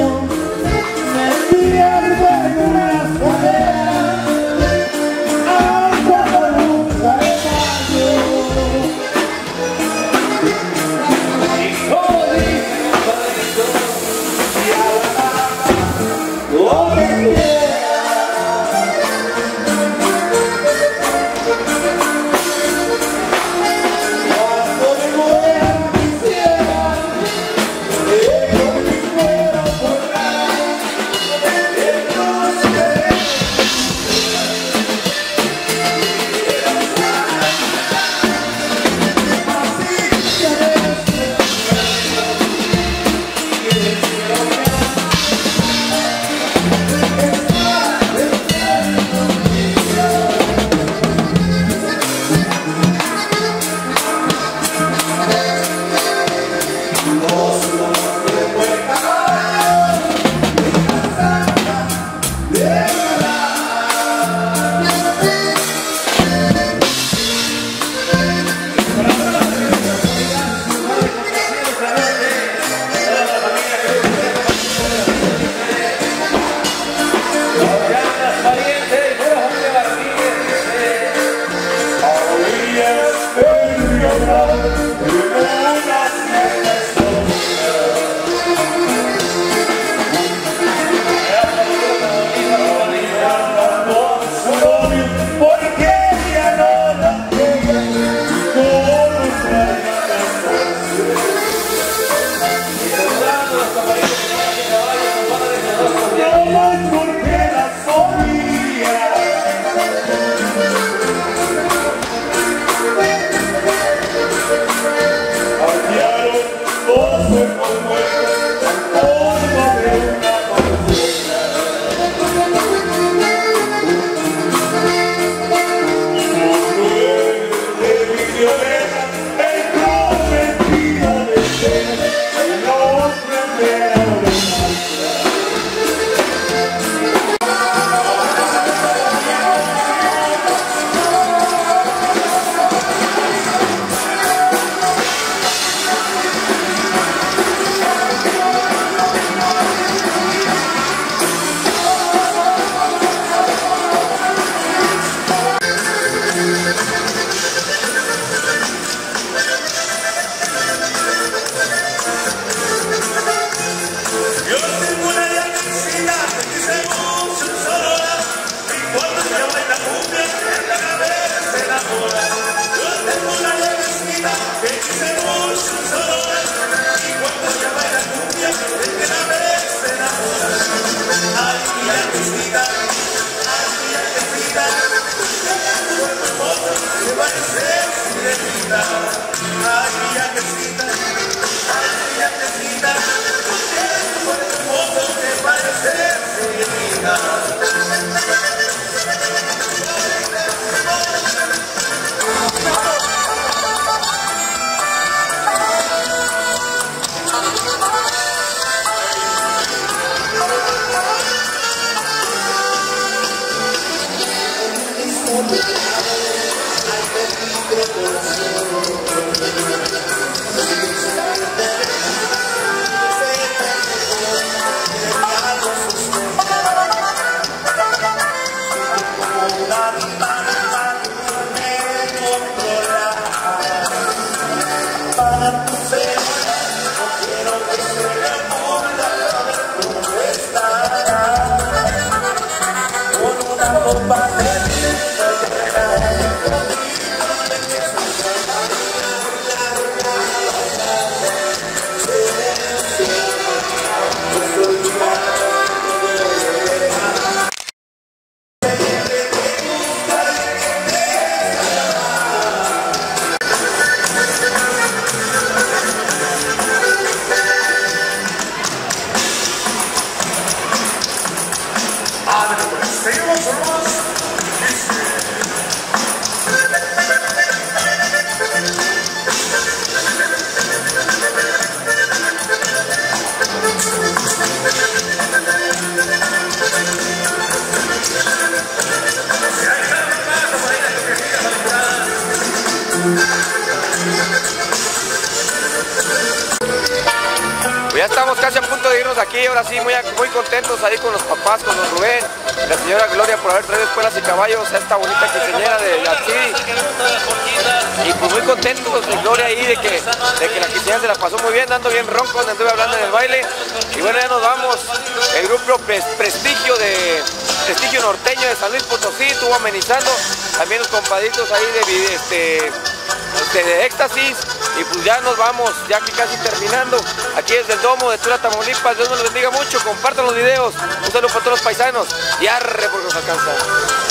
Ya estamos casi a punto momento de irnos aquí, ahora sí, muy contentos ahí con los papás, con don Rubén, la señora Gloria por haber traído espuelas y caballos a esta bonita quinceañera de Archiri. Y pues muy contentos de Gloria ahí, de que la quinceañera se la pasó muy bien, dando bien ronco, donde anduve hablando en el baile. Y bueno, ya nos vamos. El grupo Prestigio Norteño de San Luis Potosí estuvo amenizando. También los compadritos ahí de Éxtasis. Y pues ya nos vamos, ya que casi terminando, aquí desde el Domo de Tula, Tamaulipas. Dios nos los bendiga mucho, compartan los videos. Un saludo para todos los paisanos y arre porque nos alcanza.